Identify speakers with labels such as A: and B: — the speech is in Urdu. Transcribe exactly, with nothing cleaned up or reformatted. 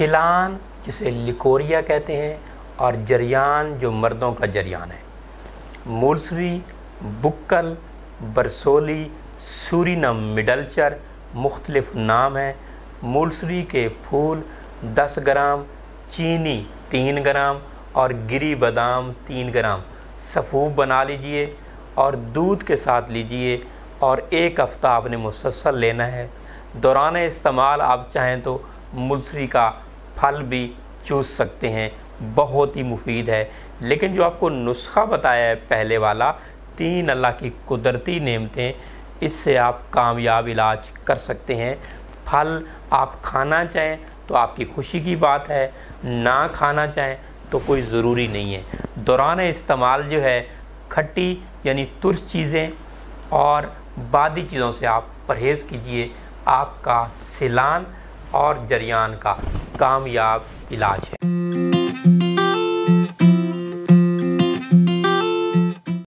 A: سیلان جسے لیکوریا کہتے ہیں اور جریان جو مردوں کا جریان ہے۔ مولسری، بکل، برسولی، سورینم مڈلچر مختلف نام ہیں۔ مولسری کے پھول دس گرام، چینی تین گرام اور گری بادام تین گرام سفوف بنا لیجئے اور دودھ کے ساتھ لیجئے اور ایک ہفتہ آپ نے مسلسل لینا ہے۔ دوران استعمال آپ چاہیں تو مولسری کا پھل بھی چوس سکتے ہیں، بہت ہی مفید ہے۔ لیکن جو آپ کو نسخہ بتایا ہے پہلے والا، تین اللہ کی قدرتی نعمتیں، اس سے آپ کامیاب علاج کر سکتے ہیں۔ پھل آپ کھانا چاہیں تو آپ کی خوشی کی بات ہے، نہ کھانا چاہیں تو کوئی ضروری نہیں ہے۔ دوران استعمال جو ہے کھٹی یعنی ترش چیزیں اور بادی چیزوں سے آپ پرہیز کیجئے، آپ کا سیلان اور جریان کا کامیاب علاج ہے۔